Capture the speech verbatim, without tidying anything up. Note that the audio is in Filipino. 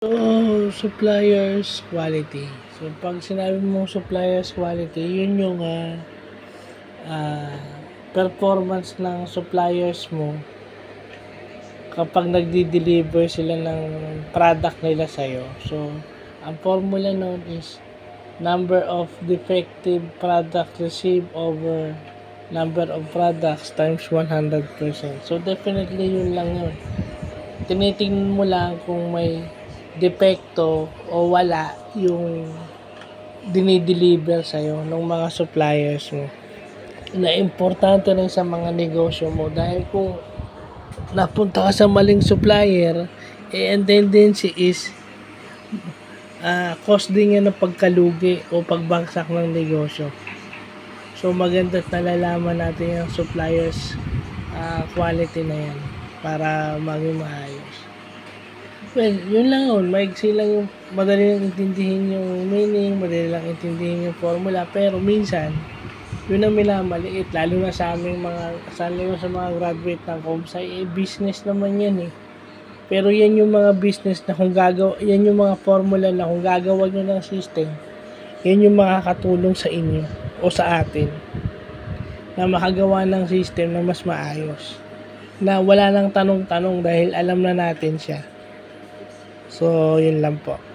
So, suppliers quality. So, pag sinabi mong suppliers quality, yun yung ah, ah, performance ng suppliers mo kapag nagdi-deliver sila ng product nila sa'yo. So, ang formula nun is number of defective product received over number of products times one hundred percent. So, definitely yun lang yun. Tinitingnan mo lang kung may depekto o wala yung dinideliver sa'yo ng mga suppliers mo. Na importante rin sa mga negosyo mo dahil kung napunta ka sa maling supplier, eh, ang tendency is uh, cause din yan ng pagkalugi o pagbagsak ng negosyo. So maganda nalalaman natin yung suppliers uh, quality na yan para maging maayos. Well, yun lang yun. Maigsi lang yung, madali lang intindihin yung meaning, madali lang intindihin yung formula, pero minsan, yun ang minamaliit, lalo na sa aming mga, lalo sa mga graduate ng Comsci, eh, business naman yan eh. Pero yan yung mga business na kung gagawa, yan yung mga formula na kung gagawa nyo ng system, yan yung makakatulong sa inyo o sa atin na makagawa ng system na mas maayos. Na wala nang tanong-tanong dahil alam na natin siya. So, yun lang po.